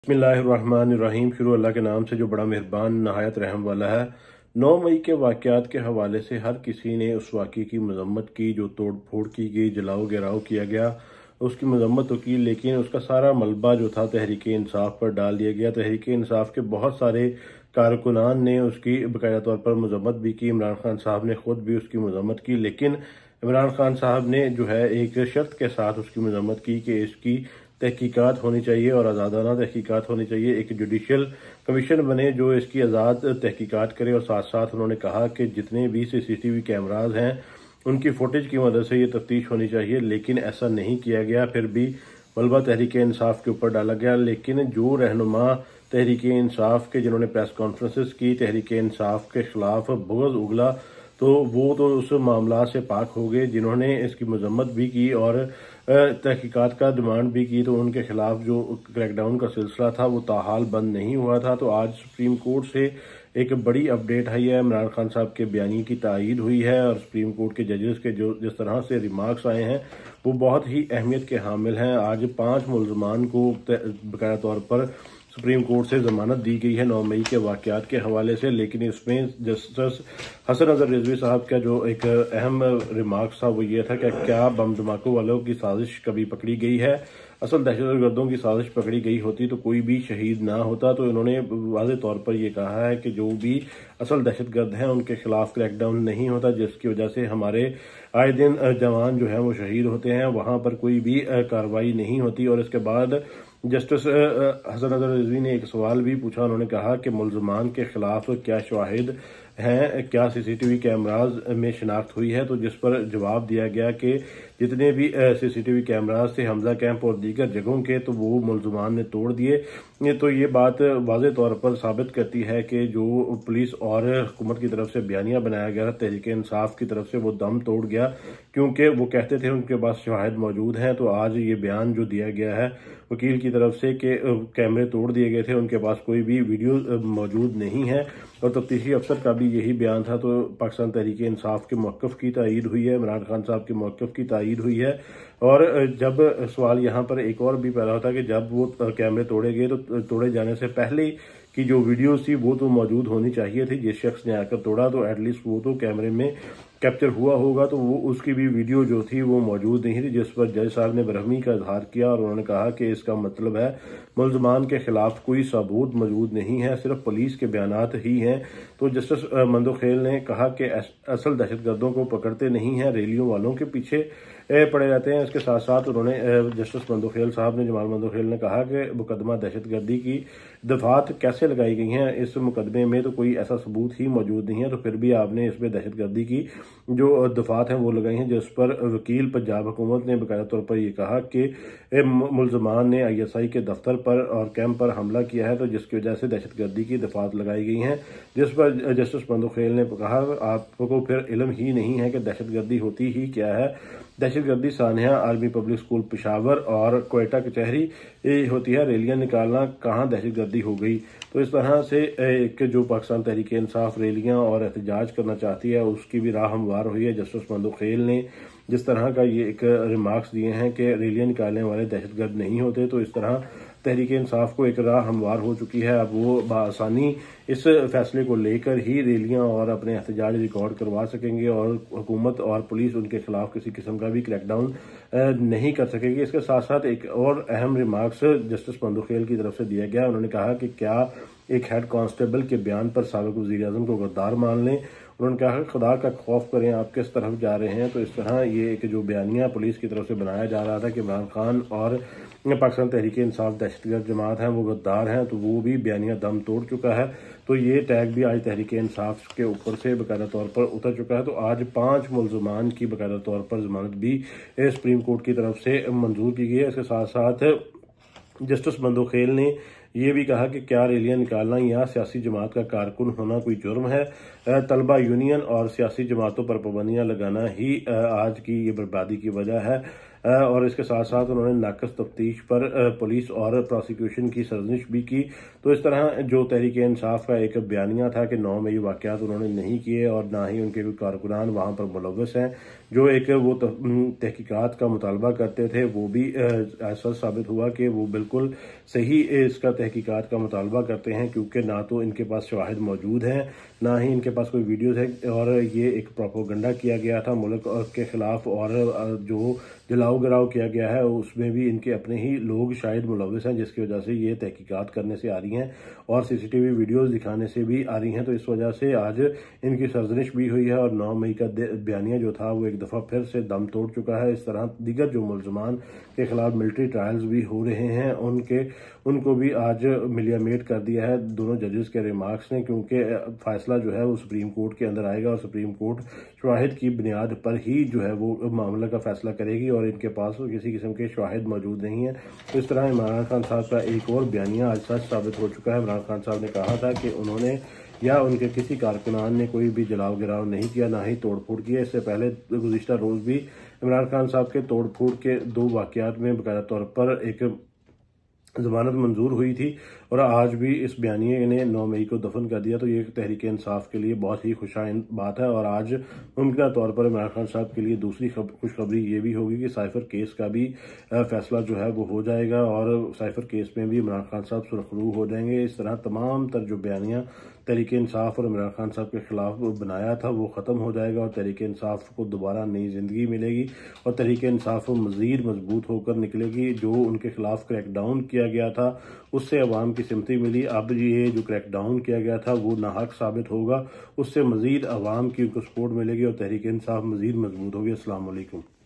बिस्मिल्लाहिर्रहमानिर्रहीम। शुरू अल्लाह के नाम से जो बड़ा मेहरबान नहायत रहम वाला है। 9 मई के वाक़यात के हवाले से हर किसी ने उस वाक़े की मजम्मत की जो तोड़ फोड़ की गई, जलाओ गिराओ किया गया, उसकी मजम्मत तो की, लेकिन उसका सारा मलबा जो था तहरीक इंसाफ पर डाल दिया गया। तहरीक इंसाफ के बहुत सारे कारकुनान ने उसकी बाकायदा तौर पर मजम्मत भी की। इमरान खान साहब ने खुद भी उसकी मजम्मत की, लेकिन इमरान खान साहब ने जो है एक शर्त के साथ उसकी मजम्मत की कि इसकी तहकीकात होनी चाहिए और आज़ादाना तहकीकात होनी चाहिए। एक जुडिशल कमीशन बने जो इसकी आज़ाद तहकीकात करे, और साथ साथ उन्होंने कहा कि जितने भी CCTV कैमराज हैं उनकी फुटेज की मदद से ये तफ्तीश होनी चाहिए, लेकिन ऐसा नहीं किया गया। फिर भी मलबा तहरीक इंसाफ के ऊपर डाला गया। लेकिन जो रहनुमा तहरीक इंसाफ के जिन्होंने प्रेस कॉन्फ्रेंसेस की, तहरीक इंसाफ के खिलाफ बुग़्ज़ उगला, तो वो तो उस मामला से पाक हो गए। जिन्होंने इसकी मजम्मत भी की और तहकीकात का डिमांड भी की, तो उनके खिलाफ जो क्रैकडाउन का सिलसिला था वो ताहाल बंद नहीं हुआ था। तो आज सुप्रीम कोर्ट से एक बड़ी अपडेट आई है। इमरान खान साहब के बयानी की तायीद हुई है, और सुप्रीम कोर्ट के जजेस के जो जिस तरह से रिमार्क्स आए हैं वो बहुत ही अहमियत के हामिल हैं। आज 5 मुल्ज़मान को बाकायदा तौर पर सुप्रीम कोर्ट से जमानत दी गई है 9 मई के वाक़यात के हवाले से। लेकिन इसमें जस्टिस हसन अज़हर रिजवी साहब का जो एक अहम रिमार्क था वो ये था कि क्या बम धमाकों वालों की साजिश कभी पकड़ी गई है। असल दहशतगर्दों की साजिश पकड़ी गई होती तो कोई भी शहीद ना होता। तो इन्होंने वाज़े तौर पर यह कहा है कि जो भी असल दहशतगर्द हैं उनके खिलाफ क्रैकडाउन नहीं होता, जिसकी वजह से हमारे आए दिन जवान जो हैं वो शहीद होते हैं, वहाँ पर कोई भी कार्रवाई नहीं होती। और इसके बाद जस्टिस हसन अज़हर रिजवी ने एक सवाल भी पूछा। उन्होंने कहा कि मुल्ज़मान के खिलाफ क्या शवाहिद हैं, क्या CCTV कैमराज में शिनाख्त हुई है, तो जिस पर जवाब दिया गया कि जितने भी CCTV कैमराज थे हमजा कैंप और दीगर जगहों के, तो वो मुल्ज़मान ने तोड़ दिए। तो ये बात वाज़े तौर पर साबित करती है कि जो पुलिस और हुकूमत की तरफ से बयानिया बनाया गया था तहरीक इंसाफ की तरफ से, वो दम तोड़ गया, क्योंकि वो कहते थे उनके पास शवाहिद मौजूद हैं। तो आज ये बयान जो दिया गया है वकील की तरफ से कि कैमरे तोड़ दिए गए थे, उनके पास कोई भी वीडियो मौजूद नहीं है, और तफ्तीशी अफसर का भी यही बयान था। तो पाकिस्तान तहरीक इंसाफ के मौक़िफ़ की तायीद हुई है, इमरान खान साहब के मौक़िफ़ की तायीद हुई है। और जब सवाल यहाँ पर एक और भी पैदा होता है कि जब वो कैमरे तोड़े गए तो तोड़े जाने से पहले की जो वीडियोस थी वो तो मौजूद होनी चाहिए थी। जिस शख्स ने आकर तोड़ा तो एटलीस्ट वो तो कैमरे में कैप्चर हुआ होगा, तो वो उसकी भी वीडियो जो थी वो मौजूद नहीं थी, जिस पर जज साहब ने बरहमी का इजहार किया। और उन्होंने कहा कि इसका मतलब है मुल्ज़मान के खिलाफ कोई सबूत मौजूद नहीं है, सिर्फ पुलिस के बयानात ही हैं। तो जस्टिस मंदोखेल ने कहा कि असल दहशतगर्दों को पकड़ते नहीं हैं, रैलियों वालों के पीछे पड़े रहते हैं। इसके साथ साथ उन्होंने जस्टिस मंदोखेल साहब ने, जमाल मंदोखेल ने कहा कि मुकदमा दहशतगर्दी की दफात कैसे लगाई गई हैं, इस मुकदमे में तो कोई ऐसा सबूत ही मौजूद नहीं है, तो फिर भी आपने इसमें दहशतगर्दी की जो दफात हैं वो लगाई हैं। जिस पर वकील पंजाब हुकूमत ने बाकायदा तौर पर यह कहा कि मुल्ज़मान ने ISI के दफ्तर पर और कैंप पर हमला किया है, तो जिसकी वजह से दहशतगर्दी की दफात लगाई गई हैं। जिस पर जस्टिस मंदोखेल ने कहा आपको फिर इल्म ही नहीं है कि दहशतगर्दी होती ही क्या है। दहशतगर्दी सानिया आर्मी पब्लिक स्कूल पेशावर और कोयटा कचहरी होती है, रैलियां निकालना कहाँ दहशतगर्दी हो गई। तो इस तरह से एक जो पाकिस्तान तहरीक इंसाफ रैलियां और एहतजाज करना चाहती है उसकी भी राह हमवार हुई है। जस्टिस मंदोखेल ने जिस तरह का ये एक रिमार्क्स दिए हैं कि रैलियां निकालने वाले दहशतगर्द नहीं होते, तो इस तरह तहरीक इंसाफ को एक राह हमवार हो चुकी है। अब वो बआसानी इस फैसले को लेकर ही रैलियां और अपने एहतजाज रिकॉर्ड करवा सकेंगे, और हुकूमत और पुलिस उनके खिलाफ किसी किस्म का भी क्रैकडाउन नहीं कर सकेगी। इसके साथ साथ एक और अहम रिमार्क्स जस्टिस मंदोखेल की तरफ से दिया गया। उन्होंने कहा कि क्या एक हेड कांस्टेबल के बयान पर साबिक वज़ीर-ए-आज़म को गद्दार मान लें। उन्होंने कहा कि खुदा का खौफ करें, आप किस तरफ जा रहे हैं। तो इस तरह ये एक जो बयानिया पुलिस की तरफ से बनाया जा रहा था कि इमरान खान और पाकिस्तान तहरीक इंसाफ दहशतगर्द जमात हैं, वो गद्दार हैं, तो वो भी बयानिया दम तोड़ चुका है। तो ये टैग भी आज तहरीक इंसाफ के ऊपर से बाकायदा तौर पर उतर चुका है। तो आज 5 मुल्ज़मान की बाकायदा तौर पर जमानत भी सुप्रीम कोर्ट की तरफ से मंजूर की गई है। इसके साथ साथ जस्टिस मंदोखेल ने ये भी कहा कि क्या रैलियां निकालना या सियासी जमात का कारकुन होना कोई जुर्म है। तलबा यूनियन और सियासी जमातों पर पाबंदियां लगाना ही आज की ये बर्बादी की वजह है। और इसके साथ साथ उन्होंने नाकस तफ्तीश पर पुलिस और प्रोसिक्यूशन की सरजनिश भी की। तो इस तरह जो तहरीक इंसाफ का एक बयानिया था कि 9 मई वाक़यात उन्होंने नहीं किए और ना ही उनके कोई कारकुनान वहाँ पर मुलव्वस हैं, जो एक वो तहकीकात का मुतालबा करते थे, वो भी ऐसा साबित हुआ कि वो बिल्कुल सही इसका तहकीकात का मुतालबा करते हैं, क्योंकि ना तो इनके पास शवाहिद मौजूद हैं, ना ही इनके पास कोई वीडियोज़ है, और ये एक प्रोपोगंडा किया गया था मुल्क के ख़िलाफ़, और जो जलाओ गिराव किया गया है उसमें भी इनके अपने ही लोग शायद मुलव्वस हैं, जिसकी वजह से ये तहकीकात करने से आ रही हैं और सीसीटीवी वीडियोस दिखाने से भी आ रही हैं। तो इस वजह से आज इनकी सरजनिश भी हुई है और 9 मई का बयानिया जो था वो एक दफ़ा फिर से दम तोड़ चुका है। इस तरह दीगर जो मुलजमान के खिलाफ मिलिट्री ट्रायल्स भी हो रहे हैं उनको भी आज मिलियामेट कर दिया है दोनों जजेस के रिमार्क्स ने, क्योंकि फैसला जो है वो सुप्रीम कोर्ट के अंदर आएगा और सुप्रीम कोर्ट शवाहिद की बुनियाद पर ही जो है वो मामले का फैसला करेगी और इनके पास किसी किस्म के शवाहिद मौजूद नहीं है। इस तरह इमरान खान साहब का एक और बयानिया आज सच साबित हो चुका है। इमरान खान साहब ने कहा था कि उन्होंने या उनके किसी कारकुनान ने कोई भी जलाव गिराव नहीं किया, ना ही तोड़ फोड़ किया। इससे पहले गुज़िश्ता रोज़ भी इमरान खान साहब के तोड़ फोड़ के 2 वाक़यात में बाकायदा तौर पर एक जमानत मंजूर हुई थी और आज भी इस बयानिए ने 9 मई को दफन कर दिया। तो ये तहरीक इंसाफ के लिए बहुत ही खुशाइन बात है और आज मुमकिन तौर पर इमरान खान साहब के लिए दूसरी खुशखबरी ये भी होगी कि साइफर केस का भी फैसला जो है वो हो जाएगा और साइफर केस में भी इमरान खान साहब सुरखरू हो जाएंगे। इस तरह तमाम तर जो बयानियाँ तहरीक इंसाफ और इमरान खान साहब के खिलाफ बनाया था वो ख़त्म हो जाएगा और तहरीक इंसाफ को दोबारा नई ज़िंदगी मिलेगी और तहरीक इंसाफ मज़ीद मजबूत होकर निकलेगी। जो उनके खिलाफ क्रैकडाउन किया गया था उससे अवाम की सिम्पति मिली, अब ये जो क्रैकडाउन किया गया था वो नाहक साबित होगा, उससे मज़ीद अवाम की उनको सपोर्ट मिलेगी और तहरीक इंसाफ मज़ीद मजबूत होगी। अस्सलाम वालेकुम।